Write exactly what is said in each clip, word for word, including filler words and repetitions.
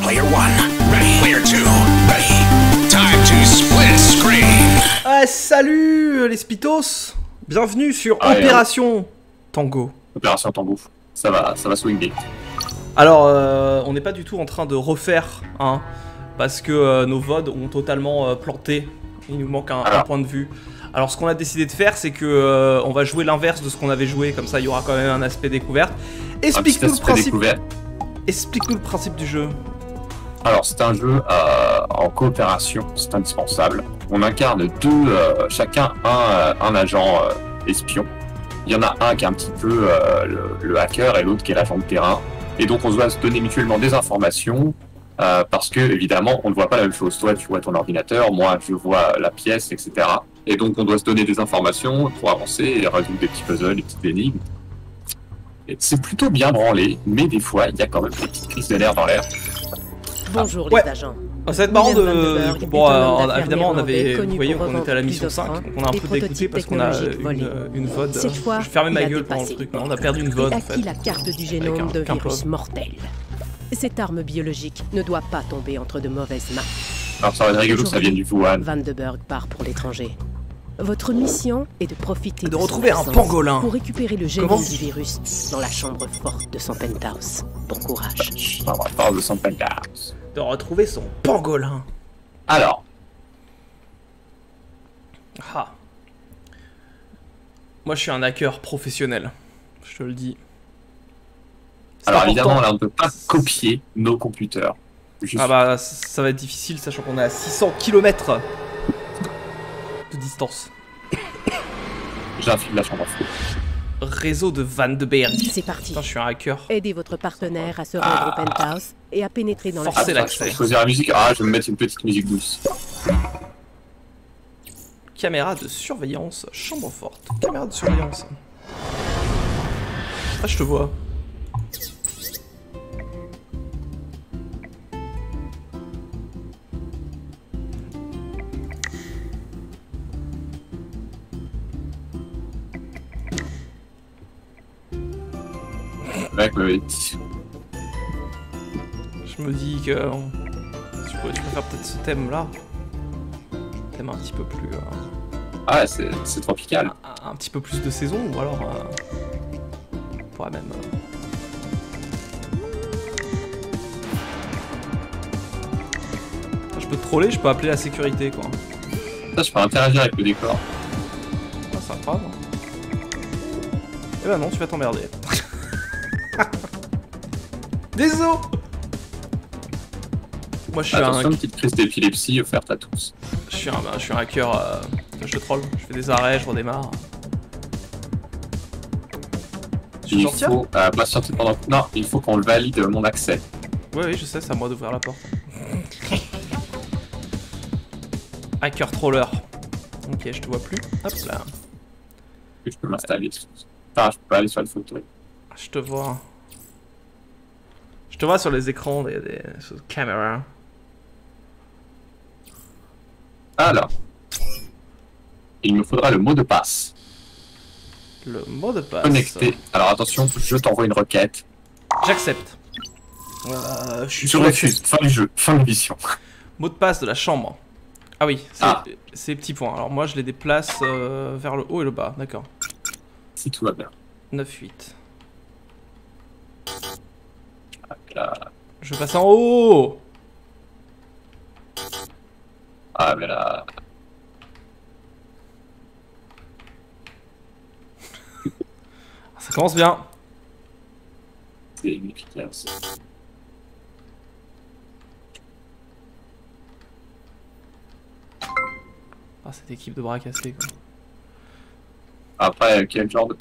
Player one, ready. Player two, ready. Time to split screen. Ah, salut les Spitos. Bienvenue sur ah, Opération ouais. Tango. Opération Tango. Ça va, ça va swinguer. Alors, euh, on n'est pas du tout en train de refaire, hein, parce que euh, nos V O D ont totalement euh, planté. Il nous manque un, un point de vue. Alors, ce qu'on a décidé de faire, c'est que euh, on va jouer l'inverse de ce qu'on avait joué, comme ça, il y aura quand même un aspect découverte. Explique-nous le principe. Explique-nous le principe du jeu. Alors, c'est un jeu euh, en coopération, c'est indispensable. On incarne deux, euh, chacun un, un agent euh, espion. Il y en a un qui est un petit peu euh, le, le hacker et l'autre qui est l'agent de terrain. Et donc, on doit se donner mutuellement des informations euh, parce que, évidemment, on ne voit pas la même chose. Toi, tu vois ton ordinateur, moi, je vois la pièce, et cetera. Et donc, on doit se donner des informations pour avancer et résoudre des petits puzzles, des petites énigmes. C'est plutôt bien branlé, mais des fois, il y a quand même des petites crises de nerfs dans l'air. Bonjour ouais. les agents. Ça va être marrant de... Bon, euh, évidemment, on avait... Vous voyez, on était à la mission cinq, donc on a un peu dégoûté parce qu'on a une, une V O D. Cette fois, je fermais ma gueule pendant le truc, mais on a perdu une V O D en fait. Acquis la carte du génome de virus mortel. Cette arme biologique ne doit pas tomber entre de mauvaises mains. Alors ça va être rigolo que ça vienne du Wuhan. Vandenberg part pour l'étranger. Votre mission est de profiter de retrouver un pangolin pour récupérer le génome du virus dans la chambre forte de son penthouse. Bon courage. Chambre forte de son penthouse. De retrouver son pangolin. Alors. Ah. Moi je suis un hacker professionnel. Je te le dis. Alors évidemment là on ne peut pas copier nos computers. Juste... Ah bah ça va être difficile sachant qu'on est à six cents kilomètres de distance. J'infile la chambre forte. Réseau de Vandenberg. C'est parti. Putain, je suis un hacker. Aidez votre partenaire à se rendre ah. au penthouse et à pénétrer dans Forcer la l'accès. Je vais choisir la musique. Ah, je vais me mettre une petite musique douce. Caméra de surveillance, chambre forte. Caméra de surveillance. Ah, je te vois. Mec, me dit. Je me dis que euh, tu, peux, tu peux faire peut-être ce thème là. Thème un petit peu plus. Euh, ah, c'est tropical. Un, un petit peu plus de saison ou alors. Euh, on pourrait même. Euh... Je peux te troller, je peux appeler la sécurité quoi. Ça, je peux interagir avec le décor. Ah, c'est incroyable. Eh ben non, tu vas t'emmerder. Désolé. Moi je suis Attention, un... une petite crise d'épilepsie offerte à tous. Je suis un, je suis un hacker, euh... je te troll, je fais des arrêts, je redémarre. Tu il faut euh, pas sortir pendant... Non, il faut qu'on le valide mon accès. Oui, oui, je sais, c'est à moi d'ouvrir la porte. Hacker troller. Ok, je te vois plus. Hop là. Je peux m'installer. Enfin, je peux pas aller sur le fauteuil. Je te vois. Je te vois sur les écrans des, des caméras. Alors. Il me faudra le mot de passe. Le mot de passe. Connecté. Alors attention, je t'envoie une requête. J'accepte. Euh, je suis je refuse. Fin du jeu. Fin de mission. Mot de passe de la chambre. Ah oui, c'est ah. les petits points. Alors moi je les déplace euh, vers le haut et le bas, d'accord. Si tout va bien. neuf huit. Là. Je passe en haut. Ah mais là... Ça commence bien. C'est inefficace. Ah, cette équipe de bras cassés quoi. Après, quel genre de...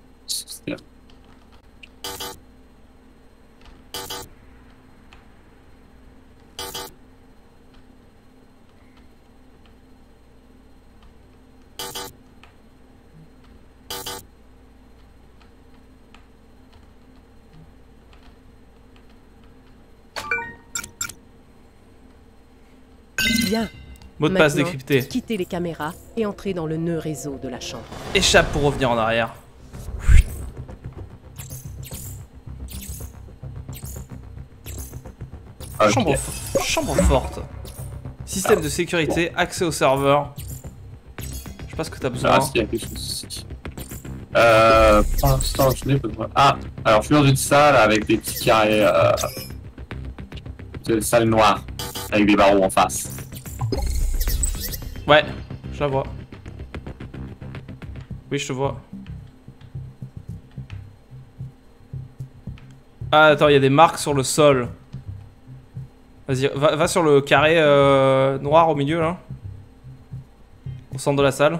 Bien. Mot de passe décrypté. Quittez les caméras et entrez dans le nœud réseau de la chambre. Échappe pour revenir en arrière. Okay. Chambre, chambre forte. Système de sécurité, accès au serveur. Je sais pas ce que t'as besoin. Ah, s'il y a quelque chose ici. Euh, pour l'instant, je n'ai pas besoin. Ah, alors je suis dans une salle avec des petits carrés. Euh... C'est une salle noire, avec des barreaux en face. Ouais, je la vois. Oui, je te vois. Ah, attends, il y a des marques sur le sol. Vas-y, va, va sur le carré euh, noir au milieu, là. Au centre de la salle.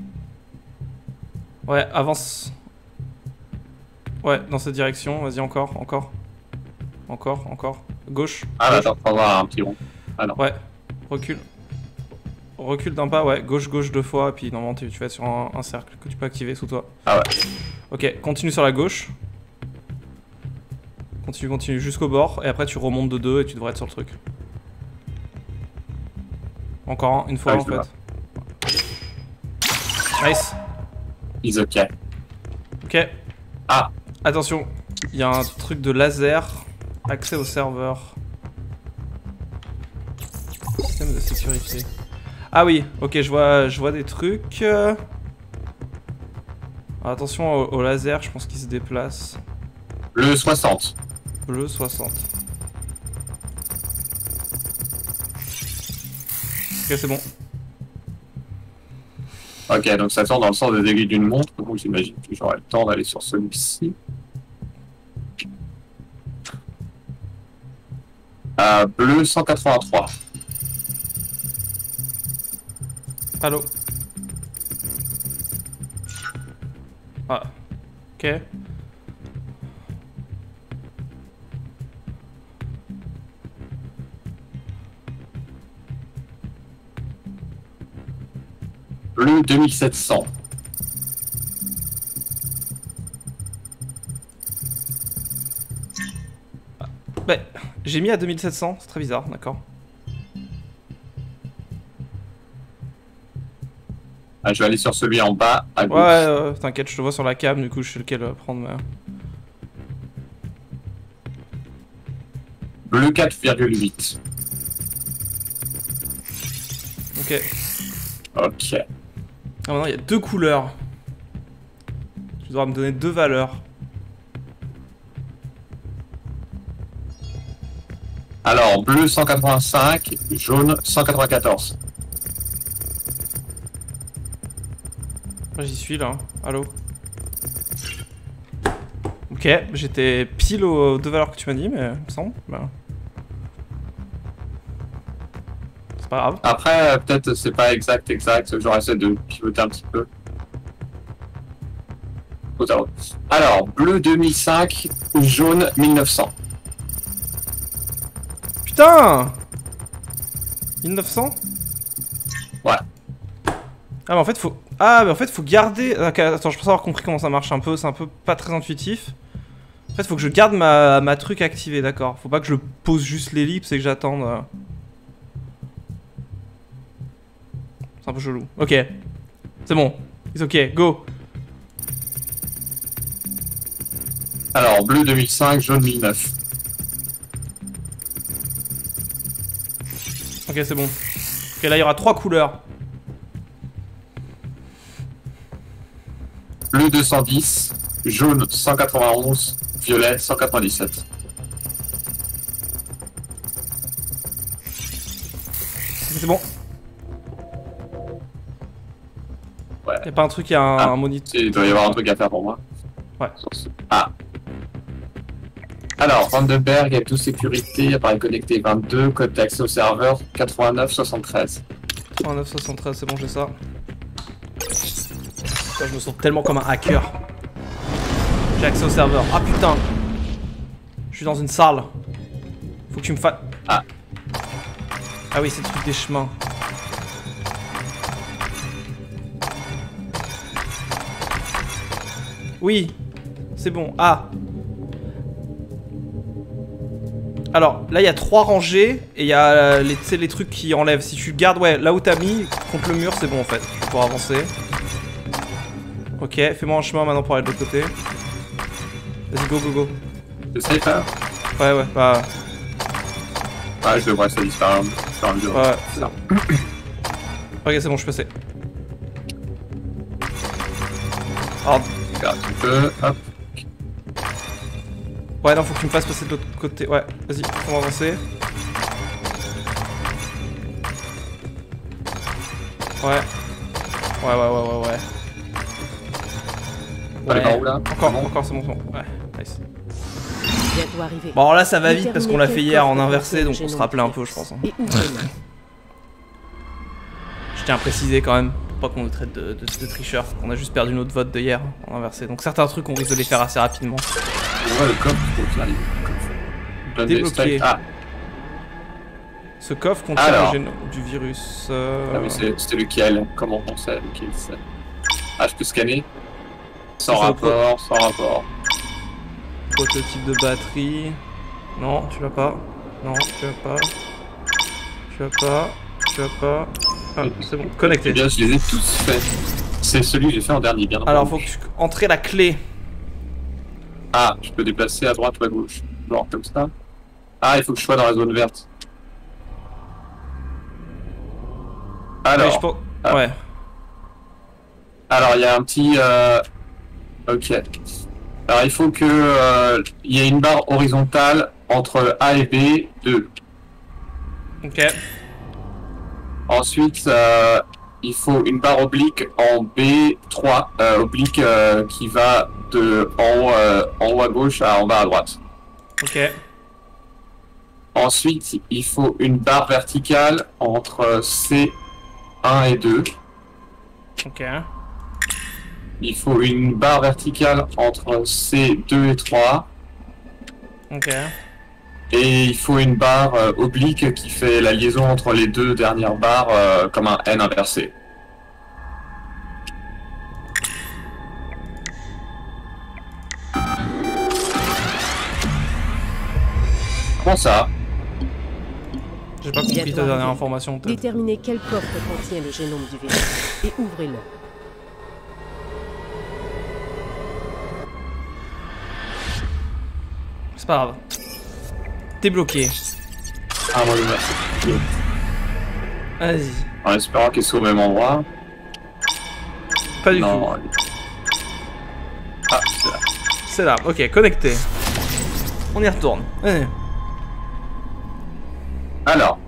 Ouais, avance. Ouais, dans cette direction. Vas-y, encore, encore. Encore, encore. Gauche. Ah, gauche. là, t'en prendras un petit rond. Ah non. Ouais, recule. Recule d'un pas, ouais. Gauche, gauche deux fois. Et puis normalement, tu, tu vas sur un, un cercle que tu peux activer sous toi. Ah ouais. Ok, continue sur la gauche. Continue, continue jusqu'au bord. Et après, tu remontes de deux et tu devrais être sur le truc. Encore un, une fois Ah, en je le fait. Nice. Is ok. Ok. Ah. Attention, il y a un truc de laser. Accès au serveur. Système de sécurité. Ah oui, ok, je vois, je vois des trucs. Alors, attention au, au laser, je pense qu'il se déplace. Le soixante. Bleu soixante. Ok, c'est bon. Ok, donc ça sort dans le sens des aiguilles d'une montre, donc j'imagine que j'aurai le temps d'aller sur celui-ci. Euh, bleu cent quatre-vingt-trois. Allô. Ah. Ok. Bleu deux mille sept cents. Bah, j'ai mis à deux mille sept cents, c'est très bizarre, d'accord. Ah, je vais aller sur celui en bas à gauche. Ouais, euh, t'inquiète, je te vois sur la cam, du coup je sais lequel euh, prendre. Mais... Bleu quatre virgule huit. Ok. Ok. Ah, maintenant il y a deux couleurs. Tu devras me donner deux valeurs. Alors, bleu cent quatre-vingt-cinq, jaune cent quatre-vingt-quatorze. Moi j'y suis là. Allô. Ok, j'étais pile aux deux valeurs que tu m'as dit, mais il me semble. Bah... C'est pas grave. Après, euh, peut-être c'est pas exact, exact. J'aurais essayé de pivoter un petit peu. Alors, bleu deux mille cinq, jaune mille neuf cents. Putain mille neuf cents. Ouais. Ah mais en fait faut... Ah mais en fait faut garder... Okay, attends, je pense avoir compris comment ça marche un peu, c'est un peu pas très intuitif. En fait faut que je garde ma, ma truc activée, d'accord. Faut pas que je pose juste l'ellipse et que j'attende. Euh... C'est un peu chelou. Ok. C'est bon. It's ok, go. Alors, bleu deux mille cinq, jaune mille neuf. Ok, c'est bon. Ok, là il y aura trois couleurs. Bleu deux cent dix, jaune cent quatre-vingt-onze, violet cent quatre-vingt-dix-sept. Ok, c'est bon. Ouais. Y'a pas un truc, y'a un, Ah, un moniteur. Il doit y avoir un truc à faire pour moi. Ouais. Ah. Alors, Vandenberg, Acto Sécurité, appareil connecté vingt-deux, code d'accès au serveur quatre-vingt-neuf soixante-treize. quatre-vingt-neuf soixante-treize, c'est bon, j'ai ça. Putain, je me sens tellement comme un hacker. J'ai accès au serveur. Ah putain. Je suis dans une salle. Faut que tu me fasses... Ah. Ah oui, c'est le truc des chemins. Oui. C'est bon. Ah. Alors, là, il y a trois rangées et il y a les, les trucs qui enlèvent. Si tu gardes, ouais, là où t'as mis, contre le mur, c'est bon en fait. Je vais pouvoir avancer. Ok, fais-moi un chemin maintenant pour aller de l'autre côté. Vas-y, go, go, go. Je sais pas. Ouais, ouais, bah... Ah, je devrais ça disparaître. Ouais, c'est ça. Ok, c'est bon, je suis passé. Oh. Regarde un petit peu, hop. Ouais, non, faut que tu me fasses passer de l'autre côté. Ouais, vas-y, on va avancer. Ouais. Ouais, ouais, ouais, ouais, ouais. Ouais. Par où, là encore, bon. encore, c'est bon, c'est bon. Ouais, nice. Bon, alors là, ça va vite parce qu'on l'a fait hier en inversé, donc on se rappelait un peu, je pense. Hein. Je tiens à préciser quand même, pour pas qu'on nous traite de, de, de tricheurs. On a juste perdu notre vote de hier en inversé. Donc certains trucs, on risque de les faire assez rapidement. Ouais, le coffre, faut que débloquer. Ah. Ce coffre contient alors. le génome du virus. Euh... Ah, mais c'était lequel? Comment on sait lequel c'est? Ah, je peux scanner? Sans rapport, sans rapport. Prototype de batterie. Non, tu l'as pas. Non, tu l'as pas. Tu l'as pas. Tu l'as pas. Ah, c'est bon. Connecté. Eh bien, je les ai tous faits. C'est celui que j'ai fait en dernier, bien entendu. Alors, faut que tu entres la clé. Ah, je peux déplacer à droite ou à gauche. Genre comme ça. Ah, il faut que je sois dans la zone verte. Alors. Ouais. Je pense... ah. ouais. Alors, il y a un petit. Euh... Ok. Alors, il faut que euh, il y ait une barre horizontale entre A et B, deux. Ok. Ensuite, euh, il faut une barre oblique en B trois, euh, oblique euh, qui va de en haut, euh, en haut à gauche à en bas à droite. Ok. Ensuite, il faut une barre verticale entre C un et deux. Ok. Il faut une barre verticale entre C deux et trois. Ok. Et il faut une barre euh, oblique qui fait la liaison entre les deux dernières barres euh, comme un N inversé. Comment ça? J'ai pas compris ta dernière information. Déterminez quel coffre contient le génome du virus et ouvrez-le. C'est pas grave. T'es bloqué. Ah, moi, merci. Vas-y. En espérant qu'ils soient au même endroit. Pas du non, tout. Allez. Ah, c'est là. C'est là, ok, connecté. On y retourne. Allez. Alors.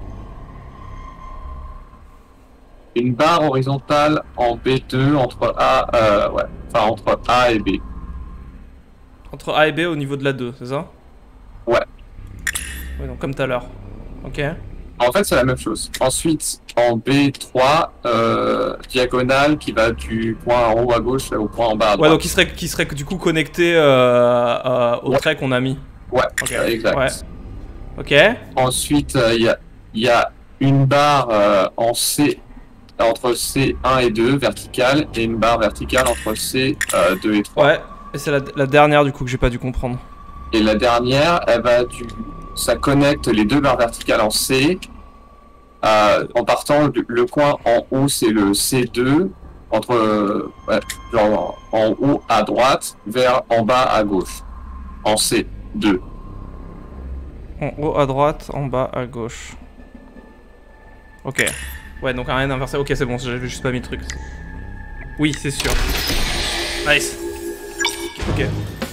Une barre horizontale en B deux entre A, euh, ouais, enfin entre A et B. Entre A et B au niveau de la deux, c'est ça? Ouais. Ouais, donc comme tout à l'heure. Ok. En fait, c'est la même chose. Ensuite, en B trois, euh, diagonale qui va du point en haut à gauche au point en bas à droite. Ouais, donc il serait, qui serait du coup connecté euh, euh, au ouais. trait qu'on a mis. Ouais, okay. euh, exact. Ouais. Ok. Ensuite, il euh, y, a, y a une barre euh, en C, entre C un et deux, verticale, et une barre verticale entre C euh, deux et trois. Ouais, et c'est la, la dernière du coup que j'ai pas dû comprendre. Et la dernière, elle va du... ça connecte les deux barres verticales en C. Euh, en partant, le, le coin en haut, c'est le C deux, entre, euh, ouais, genre en haut à droite, vers en bas à gauche, en C deux. En haut à droite, en bas à gauche. Ok. Ouais, donc rien inversé. Ok, c'est bon, j'avais juste pas mis le truc. Oui, c'est sûr. Nice. Ok.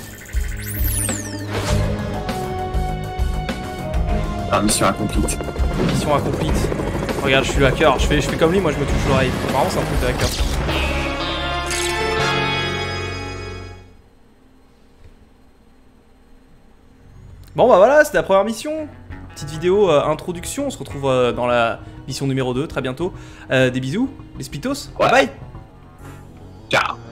Ah, mission accomplie. Mission accomplie. Regarde, je suis le hacker. Je fais, je fais comme lui, moi je me touche l'oreille. Apparemment, c'est un truc de hacker. Bon, bah voilà, c'était la première mission. Petite vidéo euh, introduction. On se retrouve euh, dans la mission numéro deux très bientôt. Euh, des bisous, les spitos. Ouais. Bye bye. Ciao.